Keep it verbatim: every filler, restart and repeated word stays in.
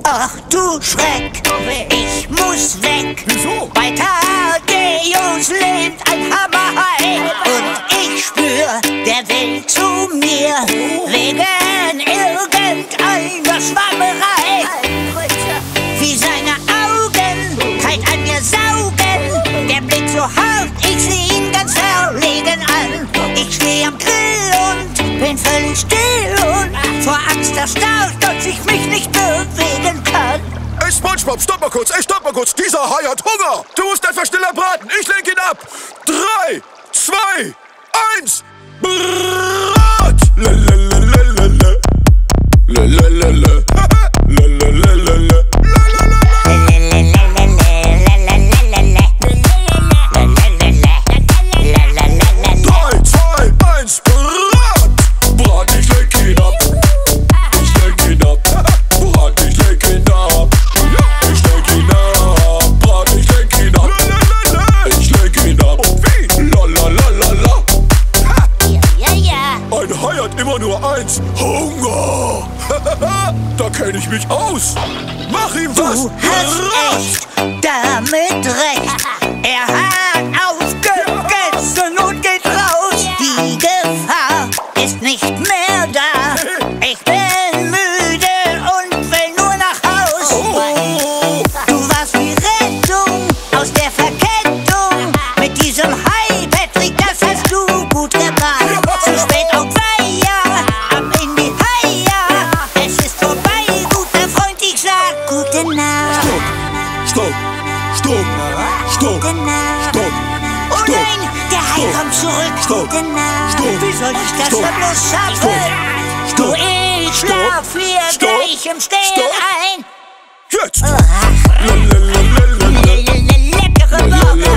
Ach du Schreck, ich muss weg. Wieso? Bei Thaddeus lebt ein Hammerhai. Und ich spür, der will zu mir. Wegen irgendeiner Schwammerei. Wie seine Augen kalt an mir saugen. Der Blick so hart, ich seh ihn ganz verlegen an. Ich steh am Grill und bin völlig still und vor Angst erstarrt, dass ich mich nicht bewegen kann. Ey, SpongeBob, stopp mal kurz, ey, stopp mal kurz. Dieser Hai hat Hunger. Du musst einfach schneller braten. Ich lenk ihn ab. Drei, zwei, eins. Brat! Lalalala. Lalalala. Lalalala. Drei, zwei, eins. Brat! Brat, ich lenk ihn ab. Ich lenk ihn ab. Brat, ich lenk ihn ab. Ich lenk ihn ab. Brat, ich lenk ihn ab. Ich lenk ihn ab. Wie? Lalalala. Ja, ja. Ein Hai hat immer nur eins. Hunger. Da kenn ich mich aus. Mach ihm was. Du hast echt damit recht. Er hat aufgegessen und geht raus. Die Gefahr ist nicht mehr da. Ich bin müde und will nur nach Haus. Oh. Du warst die Rettung aus der Verkettung. Mit diesem Hai, Patrick, das hast du gut gemacht. Zu spät auf Weiher, ab in die Haia. Es ist vorbei, guter Freund, ich sag gute Nacht. Stopp, stopp, stopp, Gute Nacht. stopp, Oh stopp. nein, der Hai Stopp. kommt zurück. Stopp. Gute Nacht. Stopp. Wie soll ich das Stopp. denn bloß schaffen? Stopp. Du, Stopp. ich Stopp. schlaf hier Stopp. gleich im Stehen Stopp. ein. Jetzt! Ach, Lalalala. leckere Woche.